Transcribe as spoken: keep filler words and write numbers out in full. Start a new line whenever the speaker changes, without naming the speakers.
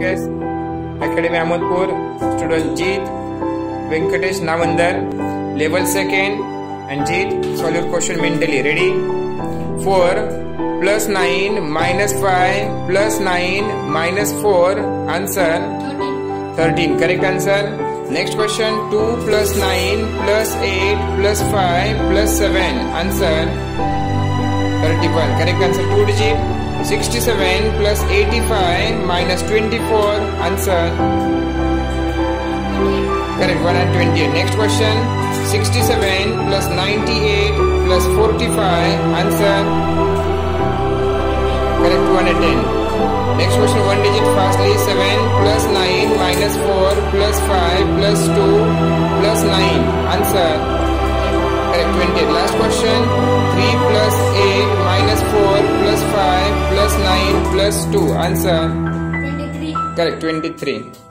Focus Academy Ahmedpur, student Jeet, Venkatesh Navandar, level second, and Jeet, solve your question mentally. Ready? four plus nine minus five plus nine minus four. Answer thirteen. Correct answer. Next question. two plus nine plus eight plus five plus seven. Answer thirty-one. Correct answer. two digit. sixty-seven plus eighty-five minus twenty-four. Answer correct. one hundred twenty. Next question. sixty-seven plus ninety-eight plus forty-five. Answer correct. two hundred ten. Next question. One digit fastly. seven plus nine minus four plus five plus two plus nine. Answer correct. twenty. Last question. three plus eight minus four plus five plus nine plus two. Answer
twenty-three.
correct. twenty-three.